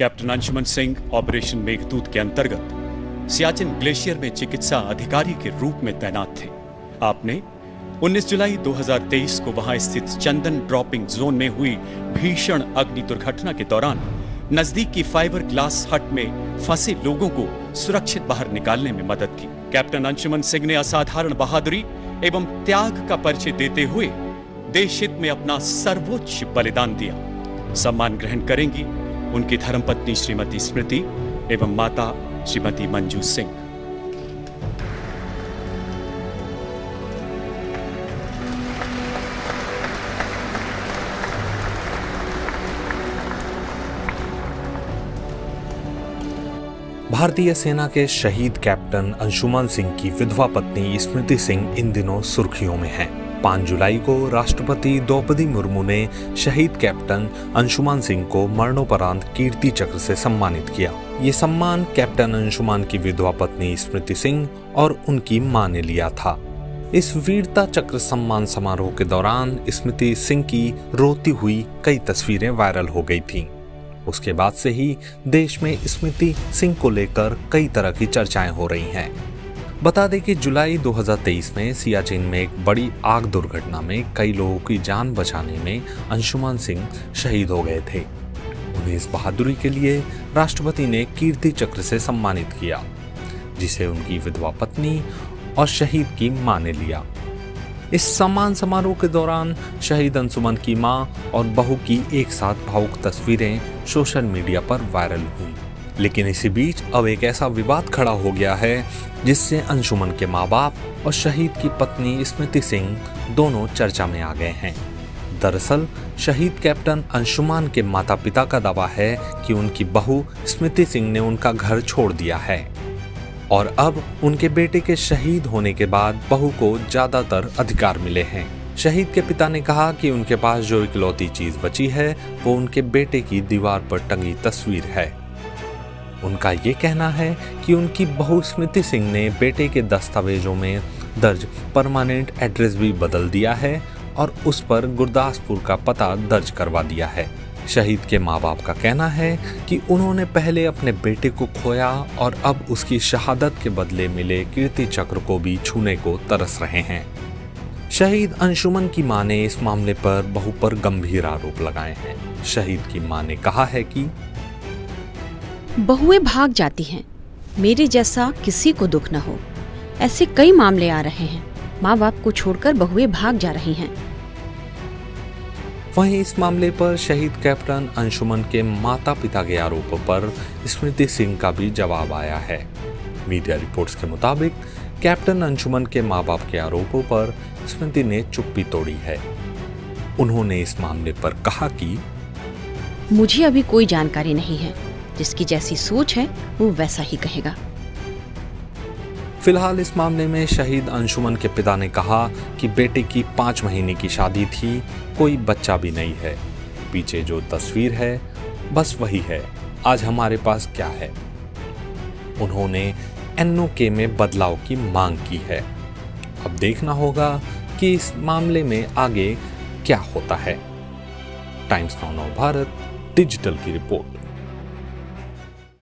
Captain Anshuman Singh operation Meghdoot के अंतर्गत Siachen glacier में चिकित्सा अधिकारी के रूप में तैनात थे। आपने 19 जुलाई 2023 को वहां स्थित चंदन ड्रॉपिंग जोन में हुई भीषण अग्नि दुर्घटना के दौरान नजदीक की फाइबर ग्लास हट में फंसे लोगों को सुरक्षित बाहर निकालने में मदद की। कैप्टन अंशुमन सिंह ने असाधारण बहादुरी एवं त्याग का परिचय देते हुए देश हित में अपना सर्वोच्च बलिदान दिया। सम्मान ग्रहण करेंगी उनकी धर्मपत्नी श्रीमती स्मृति एवं माता श्रीमती मंजू सिंह। भारतीय सेना के शहीद कैप्टन अंशुमन सिंह की विधवा पत्नी स्मृति सिंह इन दिनों सुर्खियों में हैं। 5 जुलाई को राष्ट्रपति द्रौपदी मुर्मू ने शहीद कैप्टन अंशुमन सिंह को मरणोपरांत कीर्ति चक्र से सम्मानित किया। ये सम्मान कैप्टन अंशुमन की विधवा पत्नी स्मृति सिंह और उनकी मां ने लिया था। इस वीरता चक्र सम्मान समारोह के दौरान स्मृति सिंह की रोती हुई कई तस्वीरें वायरल हो गई थीं। उसके बाद से ही देश में स्मृति सिंह को लेकर कई तरह की चर्चाएं हो रही हैं। बता दें कि जुलाई 2023 में सियाचिन में एक बड़ी आग दुर्घटना में कई लोगों की जान बचाने में अंशुमन सिंह शहीद हो गए थे। उन्हें इस बहादुरी के लिए राष्ट्रपति ने कीर्ति चक्र से सम्मानित किया, जिसे उनकी विधवा पत्नी और शहीद की मां ने लिया। इस सम्मान समारोह के दौरान शहीद अंशुमन की मां और बहू की एक साथ भावुक तस्वीरें सोशल मीडिया पर वायरल हुई। लेकिन इसी बीच अब एक ऐसा विवाद खड़ा हो गया है जिससे अंशुमन के माँ बाप और शहीद की पत्नी स्मृति सिंह दोनों चर्चा में आ गए हैं। दरअसल शहीद कैप्टन अंशुमन के माता पिता का दावा है कि उनकी बहू स्मृति सिंह ने उनका घर छोड़ दिया है और अब उनके बेटे के शहीद होने के बाद बहू को ज्यादातर अधिकार मिले हैं। शहीद के पिता ने कहा कि उनके पास जो इकलौती चीज बची है वो उनके बेटे की दीवार पर टंगी तस्वीर है। उनका ये कहना है कि उनकी बहू स्मृति सिंह ने बेटे के दस्तावेजों में दर्ज परमानेंट एड्रेस भी बदल दिया है और उस पर गुरदासपुर का पता दर्ज करवा दिया है। शहीद के माँ बाप का कहना है कि उन्होंने पहले अपने बेटे को खोया और अब उसकी शहादत के बदले मिले कीर्ति चक्र को भी छूने को तरस रहे हैं। शहीद अंशुमन की मां ने इस मामले पर बहू पर गंभीर आरोप लगाए हैं। शहीद की मां ने कहा है कि बहुएं भाग जाती हैं, मेरे जैसा किसी को दुख न हो। ऐसे कई मामले आ रहे हैं, माँ बाप को छोड़कर बहुएं भाग जा रही हैं। वहीं इस मामले पर शहीद कैप्टन अंशुमन के माता पिता के आरोपों पर स्मृति सिंह का भी जवाब आया है। मीडिया रिपोर्ट्स के मुताबिक कैप्टन अंशुमन के मां बाप के आरोपों पर स्मृति ने चुप्पी तोड़ी है। उन्होंने इस मामले पर कहा कि मुझे अभी कोई जानकारी नहीं है, जिसकी जैसी सोच है वो वैसा ही कहेगा। फिलहाल इस मामले में शहीद अंशुमन के पिता ने कहा कि बेटे की 5 महीने की शादी थी, कोई बच्चा भी नहीं है। पीछे जो तस्वीर है बस वही है, आज हमारे पास क्या है। उन्होंने NOK में बदलाव की मांग की है। अब देखना होगा कि इस मामले में आगे क्या होता है। टाइम्स नाउ भारत डिजिटल की रिपोर्ट।